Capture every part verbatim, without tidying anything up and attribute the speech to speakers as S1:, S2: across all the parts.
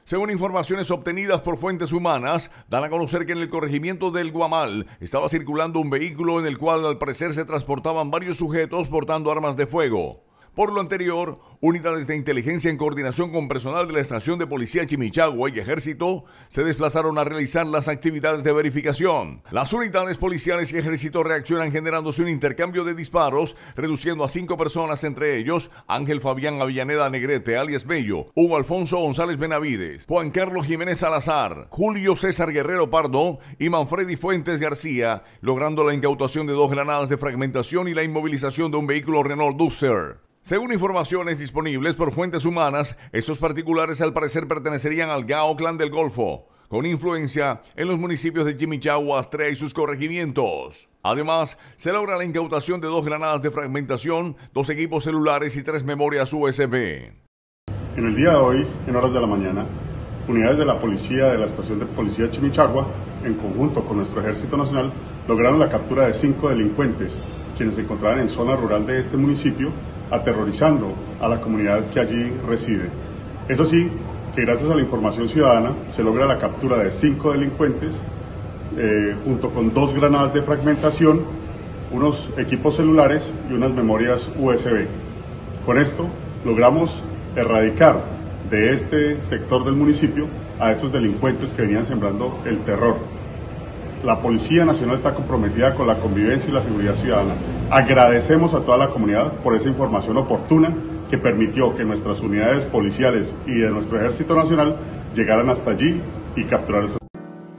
S1: Según informaciones obtenidas por fuentes humanas, dan a conocer que en el corregimiento del Guamal estaba circulando un vehículo en el cual al parecer se transportaban varios sujetos portando armas de fuego. Por lo anterior, unidades de inteligencia en coordinación con personal de la estación de policía Chimichagua y ejército se desplazaron a realizar las actividades de verificación. Las unidades policiales y ejército reaccionan generándose un intercambio de disparos, reduciendo a cinco personas, entre ellos Ángel Fabián Avellaneda Negrete, alias Bello, Hugo Alfonso González Benavides, Juan Carlos Jiménez Salazar, Julio César Guerrero Pardo y Manfredi Fuentes García, logrando la incautación de dos granadas de fragmentación y la inmovilización de un vehículo Renault Duster. Según informaciones disponibles por fuentes humanas, estos particulares al parecer pertenecerían al Gao Clan del Golfo, con influencia en los municipios de Chimichagua, Astrea y sus corregimientos. Además, se logra la incautación de dos granadas de fragmentación, dos equipos celulares y tres memorias U S B.
S2: En el día de hoy, en horas de la mañana, unidades de la policía de la estación de policía Chimichagua, en conjunto con nuestro Ejército Nacional, lograron la captura de cinco delincuentes, quienes se encontraban en zona rural de este municipio, aterrorizando a la comunidad que allí reside. Es así que gracias a la información ciudadana se logra la captura de cinco delincuentes, eh, junto con dos granadas de fragmentación, unos equipos celulares y unas memorias U S B. Con esto logramos erradicar de este sector del municipio a estos delincuentes que venían sembrando el terror. La Policía Nacional está comprometida con la convivencia y la seguridad ciudadana. Agradecemos a toda la comunidad por esa información oportuna que permitió que nuestras unidades policiales y de nuestro Ejército Nacional llegaran hasta allí y capturaran esos.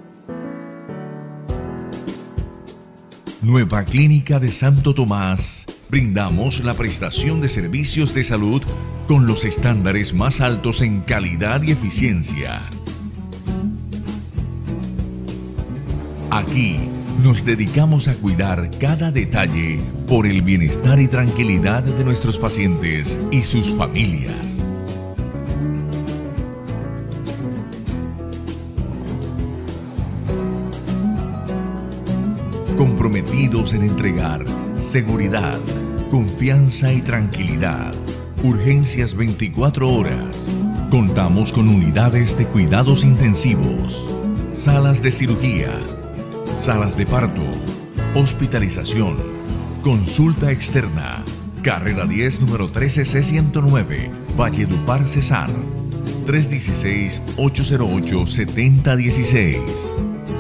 S3: Nueva Clínica de Santo Tomás. Brindamos la prestación de servicios de salud con los estándares más altos en calidad y eficiencia. Aquí nos dedicamos a cuidar cada detalle por el bienestar y tranquilidad de nuestros pacientes y sus familias. Comprometidos en entregar seguridad, confianza y tranquilidad. Urgencias veinticuatro horas. Contamos con unidades de cuidados intensivos, salas de cirugía, salas de parto, hospitalización, consulta externa. Carrera diez, número trece C ciento nueve, Valledupar, Cesar. tres uno seis, ocho cero ocho, siete cero uno seis.